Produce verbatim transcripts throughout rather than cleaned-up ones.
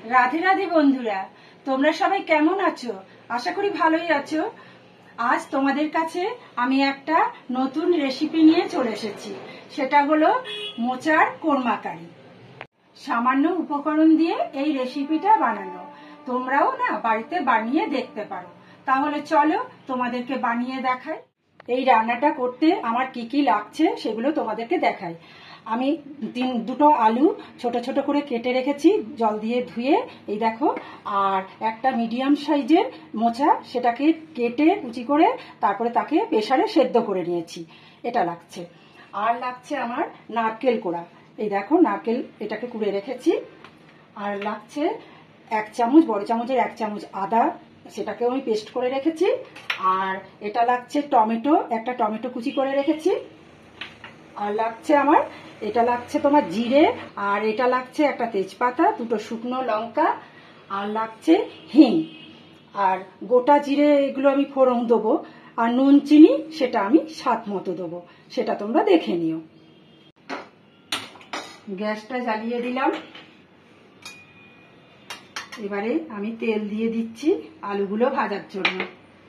রাধে রাধে বন্ধুরা, তোমরা সবাই কেমন আছো? আশা করি ভালোই আছো। আজ তোমাদের কাছে আমি একটা নতুন রেসিপি নিয়ে চলে এসেছি। সেটা হলো মোচার কোরমা কারি। সামান্য উপকরণ দিয়ে এই রেসিপিটা বানানো। তোমরাও না বাড়িতে বানিয়ে দেখতে পারো। তাহলে চলো তোমাদেরকে বানিয়ে দেখাই। এই রান্নাটা করতে আমার কি কি লাগছে সেগুলো তোমাদেরকে দেখাই। আমি তিন দুটো আলু ছোট ছোট করে কেটে রেখেছি, জল দিয়ে ধুয়ে। এই দেখো, আর একটা মিডিয়াম সাইজের মোচা, সেটাকে কেটে কুচি করে তারপরে তাকে প্রেসারে সেদ্ধ করে নিয়েছি, এটা লাগছে। আর লাগছে আমার নারকেল কোড়া। এই দেখো, নারকেল এটাকে কুড়ে রেখেছি। আর লাগছে এক চামচ, বড় চামচের এক চামচ আদা, সেটাকেও আমি পেস্ট করে রেখেছি। আর এটা লাগছে টমেটো, একটা টমেটো কুচি করে রেখেছি। আর লাগছে আমার, এটা লাগছে তোমার জিরে, আর এটা লাগছে একটা তেজপাতা, দুটো শুকনো লঙ্কা, আর লাগছে হিং, আর গোটা জিরে, এগুলো আমি ফোড়ন দেবো। আর নুন চিনি সেটা আমি স্বাদ মতো দেবো, সেটা তোমরা দেখে নিও। গ্যাসটা জ্বালিয়ে দিলাম। এবারে আমি তেল দিয়ে দিচ্ছি আলুগুলো ভাজার জন্য।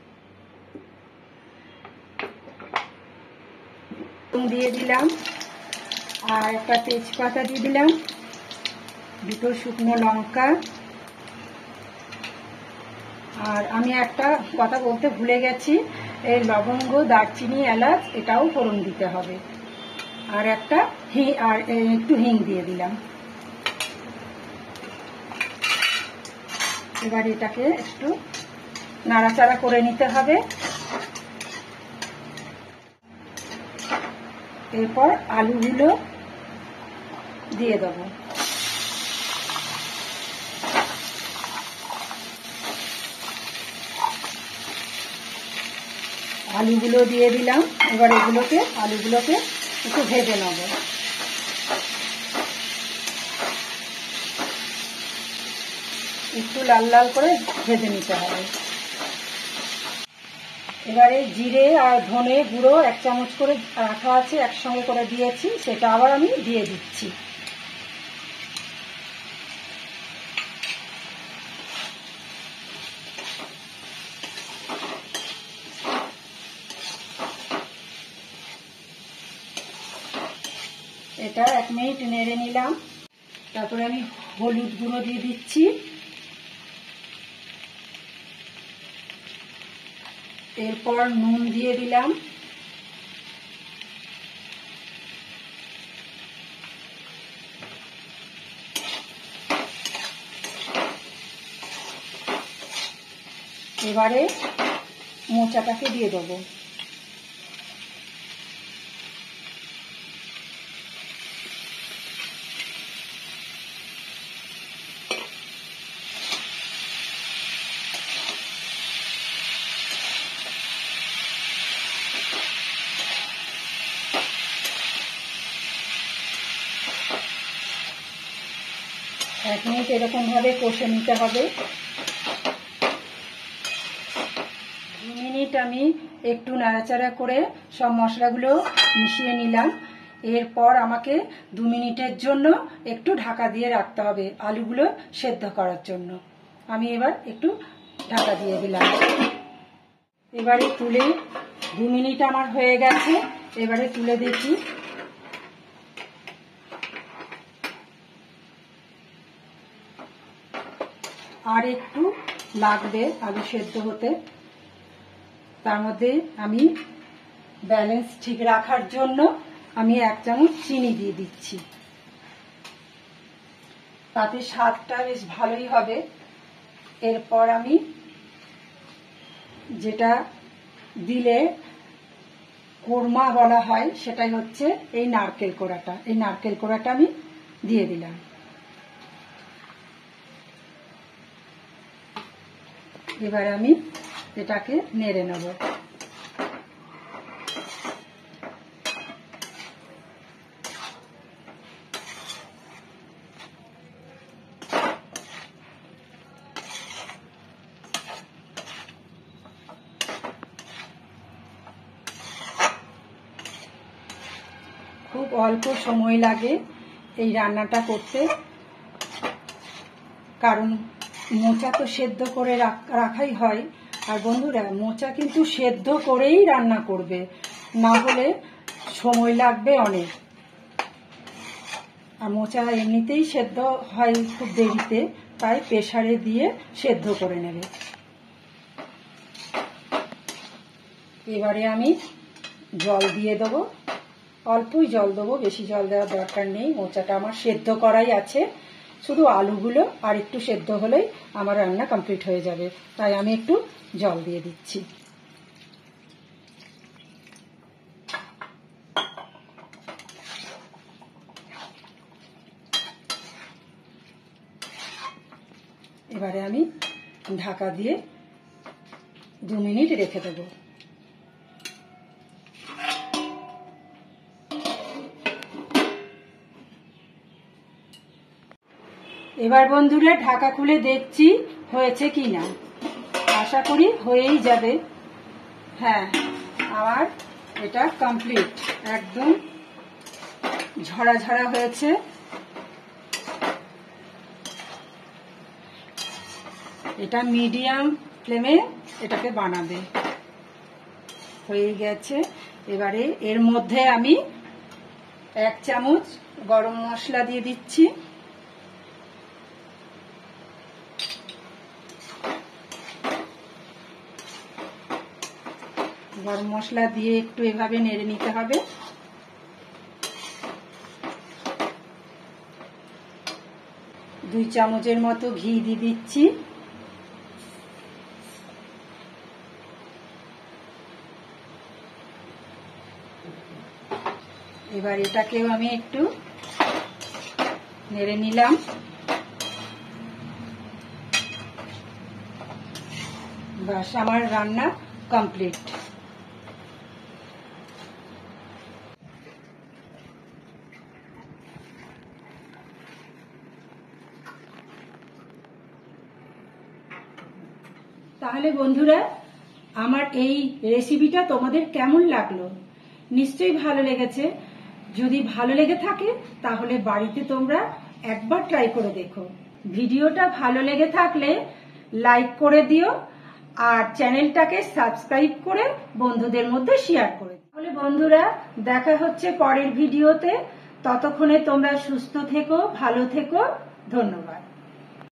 দিয়ে দিলাম, আর একটা তেজপাতা দিয়ে দিলাম, দুটো শুকনো লঙ্কা। আর আমি একটা কথা বলতে ভুলে গেছি, এই লবঙ্গ, দারচিনি, এলাচ এটাও ফোড়ন দিতে হবে। আর একটা হি আর একটু হিং দিয়ে দিলাম। এবার এটাকে একটু নাড়াচাড়া করে নিতে হবে। এরপর আলুগুলো দিয়ে দেবো। আলুগুলো দিয়ে দিলাম। এবার এগুলোকে আলুগুলোকে একটু ভেজে নেব। একটু লাল লাল করে ভেজে নিতে হবে। এবারে জিরে আর ধনে গুঁড়ো এক চামচ করে রাখা আছে, একসঙ্গে করে দিয়েছি, সেটা আবার আমি দিয়ে দিচ্ছি। এটা এক মিনিট নেড়ে নিলাম। তারপরে আমি হলুদ গুঁড়ো দিয়ে দিচ্ছি। এরপর নুন দিয়ে দিলাম। এবারে মোচাটাকে দিয়ে দেবো। এক মিনিট এরকম ভাবে কষে নিতে হবে। দু মিনিট আমি একটু নাড়াচাড়া করে সব মশলাগুলো মিশিয়ে নিলাম। এরপর আমাকে দু মিনিটের জন্য একটু ঢাকা দিয়ে রাখতে হবে আলুগুলো সেদ্ধ করার জন্য। আমি এবার একটু ঢাকা দিয়ে দিলাম। এবারে তুলে, দু মিনিট আমার হয়ে গেছে। এবারে তুলে দেখি। আর একটু লাগবে আলু সেদ্ধ হতে। তার মধ্যে আমি ব্যালেন্স ঠিক রাখার জন্য আমি এক চামচ চিনি দিয়ে দিচ্ছি। তাতে স্বাদটা বেশ ভালোই হবে। এরপর আমি যেটা দিলে কোরমা বলা হয়, সেটাই হচ্ছে এই নারকেল কোড়াটা। এই নারকেল কোড়াটা আমি দিয়ে দিলাম। এবার আমি এটাকে নেড়ে নেব। খুব অল্প সময় লাগে এই রান্নাটা করতে। কারণ মোচা তো সেদ্ধ করে রাখাই হয়। আর বন্ধুরা, মোচা কিন্তু সেদ্ধ করেই রান্না করবে, না হলে সময় লাগবে অনেক। আর মোচা এমনিতেই সেদ্ধ হয় খুব দেরিতে, তাই প্রেসারে দিয়ে সেদ্ধ করে নেবে। এবারে আমি জল দিয়ে দেবো, অল্পই জল দেবো, বেশি জল দেওয়ার দরকার নেই। মোচাটা আমার সেদ্ধ করাই আছে, শুধু আলুগুলো আর একটু সেদ্ধ হলেই আমার রান্না কমপ্লিট হয়ে যাবে, তাই আমি একটু জল দিয়ে দিচ্ছি। এবারে আমি ঢাকা দিয়ে দু মিনিট রেখে দেবো। এবার বন্ধুরা ঢাকা খুলে দেখছি হয়েছে কি না। আশা করি হয়েই যাবে। হ্যাঁ, আমার এটা কমপ্লিট, একদম ঝরা ঝরা হয়েছে। এটা মিডিয়াম ফ্লেমে এটাকে বানাবে। হয়ে গেছে। এবারে এর মধ্যে আমি এক চামচ গরম মশলা দিয়ে দিচ্ছি। গরম মশলা দিয়ে একটু এভাবে নেড়ে নিতে হবে। দুই চামচের মতো ঘি দিয়ে দিচ্ছি। এবার এটাকেও আমি একটু নেড়ে নিলাম। বাস, আমার রান্না কমপ্লিট। তাহলে বন্ধুরা, আমার এই রেসিপিটা তোমাদের কেমন লাগলো? নিশ্চয়ই ভালো লেগেছে। যদি ভালো লেগে থাকে তাহলে বাড়িতে তোমরা একবার ট্রাই করে দেখো। ভিডিওটা ভালো লেগে থাকলে লাইক করে দিও আর চ্যানেলটাকে সাবস্ক্রাইব করে বন্ধুদের মধ্যে শেয়ার করে দিও। তাহলে বন্ধুরা, দেখা হচ্ছে পরের ভিডিওতে। ততক্ষণে তোমরা সুস্থ থেকো, ভালো থেকো। ধন্যবাদ।